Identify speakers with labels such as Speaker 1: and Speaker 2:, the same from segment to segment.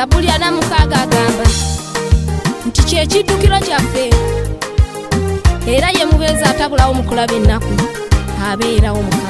Speaker 1: Zabuli ana mukaga agamba nti kyekiddukiro kyaffe era ye mubeezi atabulawo mukulaba ennaku abeerawo Mukama.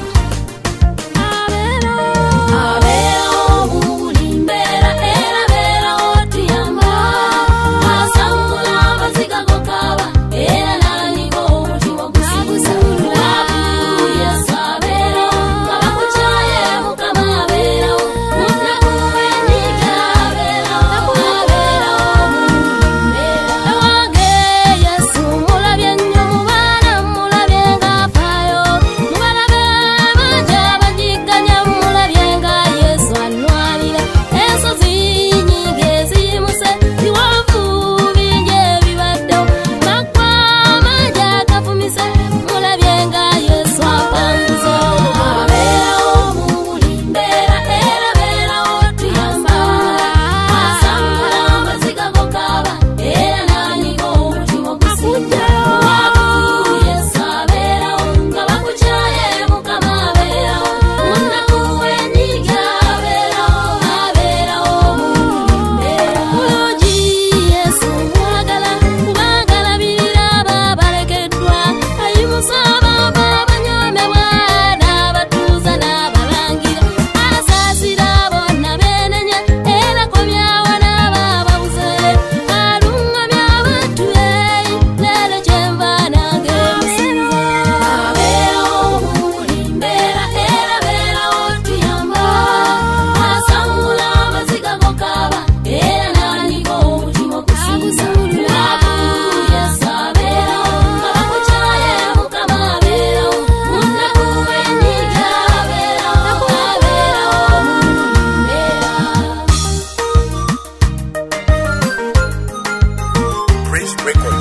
Speaker 1: Abeerawo buli mbeera era abeerawo tuyamba asambula amaziga gokaba era n'anika omutima gusibuula Yesu abeerawo nga bakukyaye Mukama abeerawo munaku wenyiga abeerawo buli mbeera ewange Yesu mulabye nnyo mubala mulabye ng'afaayo mubalabe banja bagigganya mulabye nga Yesu anwalira ensozi nnyingi eziyimuse biwanvu bingi ebibaddewo maggwa mangi agafumise mulabye nga Yesu apanguza abeerawo mu buli mbeera era abeerawo tuyamba asambula amaziga gokaba era n'anika omutima ogusibuula Yesu abeerawo nga bakukyaye Mukama abeerawo munaku wenyiga abeerawo mu buli mbeera bulungi Yesu mwagala kubanga alabirira abo abalekeddwa ayimusa abaavu abanyoomebwa n'abatuuza n'abalangira asaasira bonna beenenya era akomyawo n'abaababuze alungamya abantu leero kyenva nange musinza abeerawo mu buli mbeera era abeerawo tuyamba asambula amaziga gokaba era n'anika omutima ogusibuula Yesu abeerawo nga bakukyaye Mukama abeerawo munaku wenyiga abeerawo mu buli mbeera.
Speaker 2: Praise Record.